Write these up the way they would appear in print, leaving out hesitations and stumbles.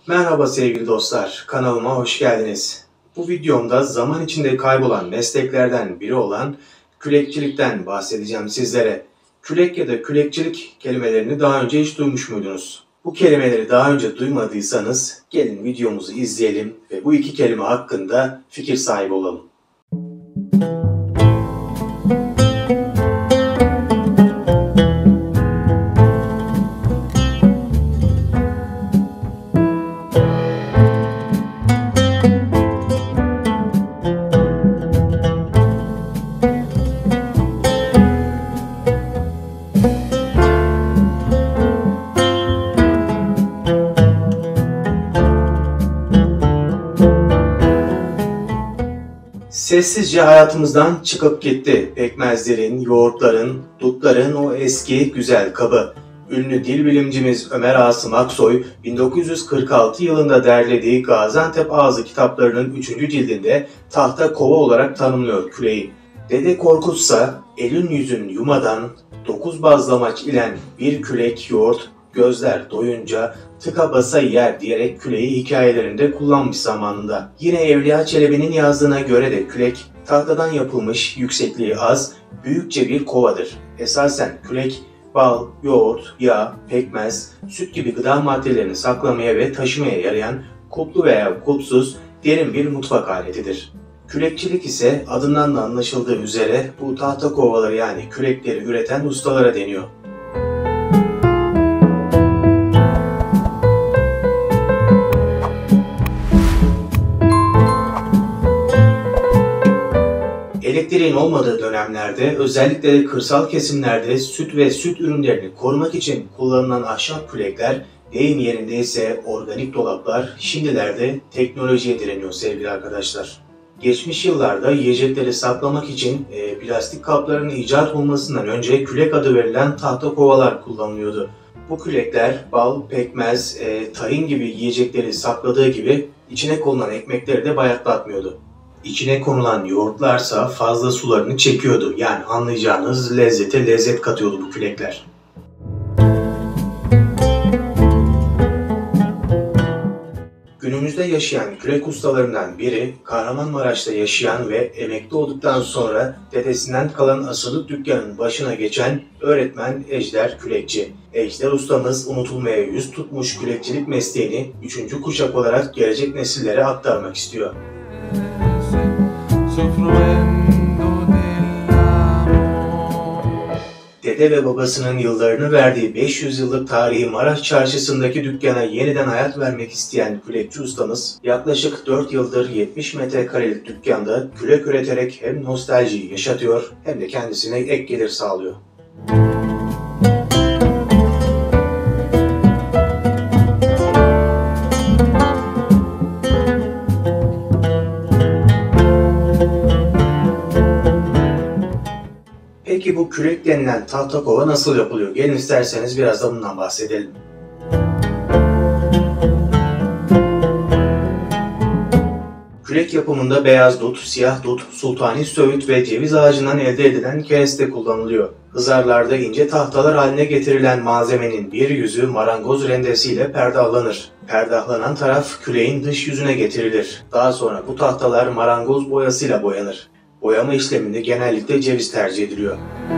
Merhaba sevgili dostlar, kanalıma hoş geldiniz. Bu videomda zaman içinde kaybolan mesleklerden biri olan kürekçilikten bahsedeceğim sizlere. Kürek ya da kürekçilik kelimelerini daha önce hiç duymuş muydunuz? Bu kelimeleri daha önce duymadıysanız gelin videomuzu izleyelim ve bu iki kelime hakkında fikir sahibi olalım. Sessizce hayatımızdan çıkıp gitti. Pekmezlerin, yoğurtların, dutların o eski güzel kabı. Ünlü dil bilimcimiz Ömer Asım Aksoy, 1946 yılında derlediği Gaziantep Ağzı kitaplarının 3. cildinde tahta kova olarak tanımlıyor küreği. Dede Korkutsa, elin yüzün yumadan, 9 bazlamaç ilen bir kürek yoğurt, gözler doyunca tıka basa yer diyerek küreği hikayelerinde kullanmış zamanında. Yine Evliya Çelebi'nin yazdığına göre de kürek tahtadan yapılmış, yüksekliği az, büyükçe bir kovadır. Esasen kürek bal, yoğurt, yağ, pekmez, süt gibi gıda maddelerini saklamaya ve taşımaya yarayan kulplu veya kulpsuz derin bir mutfak aletidir. Kürekçilik ise adından da anlaşıldığı üzere bu tahta kovaları yani kürekleri üreten ustalara deniyor. Elektriğin olmadığı dönemlerde özellikle de kırsal kesimlerde süt ve süt ürünlerini korumak için kullanılan ahşap kürekler, deyim yerindeyse organik dolaplar, şimdilerde teknolojiye direniyor sevgili arkadaşlar. Geçmiş yıllarda yiyecekleri saklamak için plastik kapların icat olmasından önce kürek adı verilen tahta kovalar kullanılıyordu. Bu kürekler bal, pekmez, tahin gibi yiyecekleri sakladığı gibi içine konulan ekmekleri de bayatlatmıyordu. İçine konulan yoğurtlarsa fazla sularını çekiyordu. Yani anlayacağınız lezzete lezzet katıyordu bu kürekler. Günümüzde yaşayan kürek ustalarından biri Kahramanmaraş'ta yaşayan ve emekli olduktan sonra dedesinden kalan asırlık dükkanın başına geçen öğretmen Ejder Kürekçi. Ejder ustamız unutulmaya yüz tutmuş kürekçilik mesleğini 3. kuşak olarak gelecek nesillere aktarmak istiyor. Dede ve babasının yıllarını verdiği 500 yıllık tarihi Maraş Çarşısı'ndaki dükkana yeniden hayat vermek isteyen kürekçi ustamız yaklaşık 4 yıldır 70 metrekarelik dükkanda kürek üreterek hem nostaljiyi yaşatıyor hem de kendisine ek gelir sağlıyor. Peki bu kürek denilen tahta kova nasıl yapılıyor? Gelin isterseniz biraz da bundan bahsedelim. Kürek yapımında beyaz dut, siyah dut, sultani söğüt ve ceviz ağacından elde edilen kereste kullanılıyor. Hızarlarda ince tahtalar haline getirilen malzemenin bir yüzü marangoz rendesiyle perdahlanır. Perdahlanan taraf küreğin dış yüzüne getirilir. Daha sonra bu tahtalar marangoz boyasıyla boyanır. Boyama işleminde genellikle ceviz tercih ediliyor.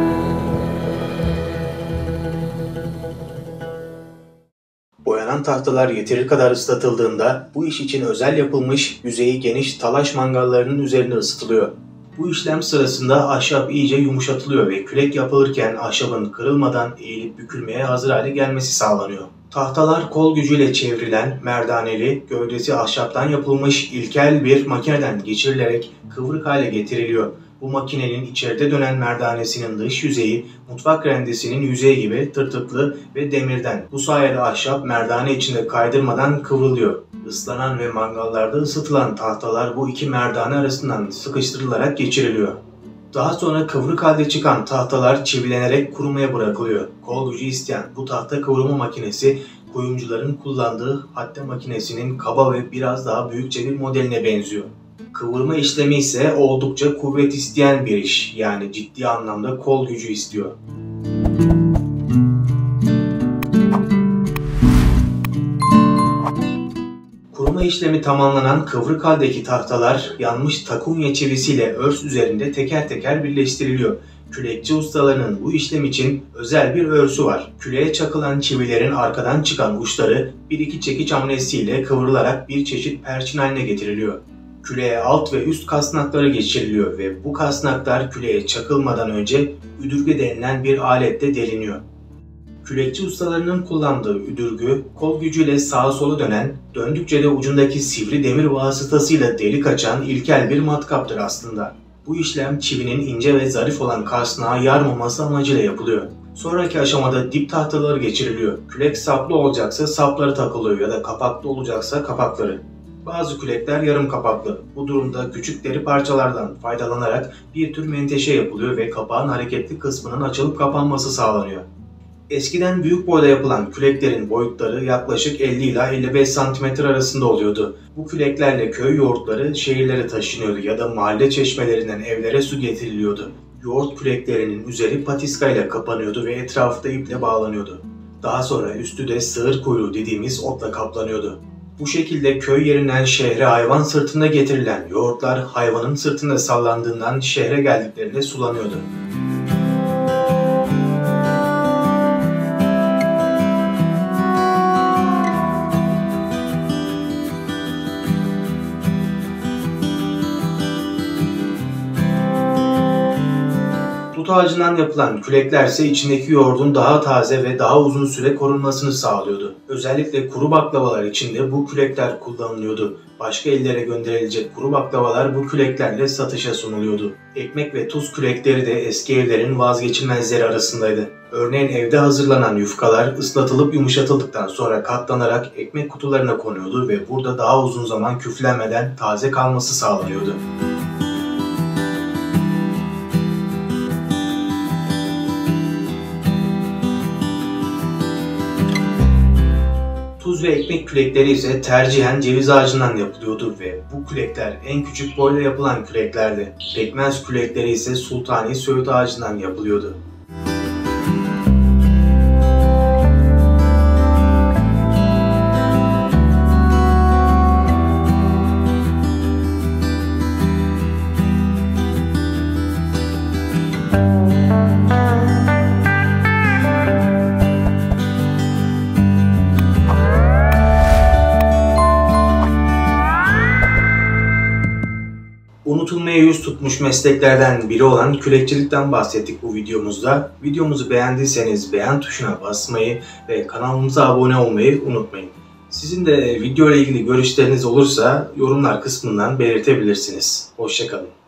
Boyanan tahtalar yeteri kadar ıslatıldığında bu iş için özel yapılmış yüzeyi geniş talaş mangallarının üzerinde ısıtılıyor. Bu işlem sırasında ahşap iyice yumuşatılıyor ve kürek yapılırken ahşabın kırılmadan eğilip bükülmeye hazır hale gelmesi sağlanıyor. Tahtalar kol gücüyle çevrilen, merdaneli, gövdesi ahşaptan yapılmış ilkel bir makineden geçirilerek kıvrık hale getiriliyor. Bu makinenin içeride dönen merdanesinin dış yüzeyi, mutfak rendesinin yüzeyi gibi tırtıklı ve demirden. Bu sayede ahşap merdane içinde kaydırmadan kıvrılıyor. Islanan ve mangallarda ısıtılan tahtalar bu iki merdane arasından sıkıştırılarak geçiriliyor. Daha sonra kıvrık halde çıkan tahtalar çivilenerek kurumaya bırakılıyor. Kol gücü isteyen bu tahta kıvırma makinesi kuyumcuların kullandığı hatte makinesinin kaba ve biraz daha büyükçe bir modeline benziyor. Kıvırma işlemi ise oldukça kuvvet isteyen bir iş, yani ciddi anlamda kol gücü istiyor. işlemi tamamlanan kıvrık haldeki tahtalar yanmış takunya çivisiyle örs üzerinde teker teker birleştiriliyor. Kürekçi ustalarının bu işlem için özel bir örsü var. Küreğe çakılan çivilerin arkadan çıkan uçları bir iki çekiç hamlesiyle kıvrılarak bir çeşit perçin haline getiriliyor. Küreğe alt ve üst kasnakları geçiriliyor ve bu kasnaklar küreğe çakılmadan önce üdürge denilen bir aletle deliniyor. Kürekçi ustalarının kullandığı üdürgü, kol gücüyle sağa sola dönen, döndükçe de ucundaki sivri demir vasıtasıyla delik açan ilkel bir matkaptır aslında. Bu işlem çivinin ince ve zarif olan kasnağı yarmaması amacıyla yapılıyor. Sonraki aşamada dip tahtaları geçiriliyor. Kürek saplı olacaksa sapları takılıyor ya da kapaklı olacaksa kapakları. Bazı kürekler yarım kapaklı. Bu durumda küçük deri parçalardan faydalanarak bir tür menteşe yapılıyor ve kapağın hareketli kısmının açılıp kapanması sağlanıyor. Eskiden büyük boyda yapılan küreklerin boyutları yaklaşık 50 ila 55 cm arasında oluyordu. Bu küreklerle köy yoğurtları şehirlere taşınıyordu ya da mahalle çeşmelerinden evlere su getiriliyordu. Yoğurt küreklerinin üzeri patiskayla kapanıyordu ve etrafı da iple bağlanıyordu. Daha sonra üstü de sığır kuyruğu dediğimiz otla kaplanıyordu. Bu şekilde köy yerinden şehre hayvan sırtında getirilen yoğurtlar hayvanın sırtında sallandığından şehre geldiklerinde sulanıyordu. Dut ağacından yapılan kürekler ise içindeki yoğurdun daha taze ve daha uzun süre korunmasını sağlıyordu. Özellikle kuru baklavalar için de bu kürekler kullanılıyordu. Başka illere gönderilecek kuru baklavalar bu küreklerle satışa sunuluyordu. Ekmek ve tuz kürekleri de eski evlerin vazgeçilmezleri arasındaydı. Örneğin evde hazırlanan yufkalar ıslatılıp yumuşatıldıktan sonra katlanarak ekmek kutularına konuyordu ve burada daha uzun zaman küflenmeden taze kalması sağlanıyordu. Tuz ve ekmek kürekleri ise tercihen ceviz ağacından yapılıyordu ve bu kürekler en küçük boyla yapılan küreklerdi. Pekmez kürekleri ise sultani söğüt ağacından yapılıyordu. Unutulmaya yüz tutmuş mesleklerden biri olan kürekçilikten bahsettik bu videomuzda. Videomuzu beğendiyseniz beğen tuşuna basmayı ve kanalımıza abone olmayı unutmayın. Sizin de video ile ilgili görüşleriniz olursa yorumlar kısmından belirtebilirsiniz. Hoşça kalın.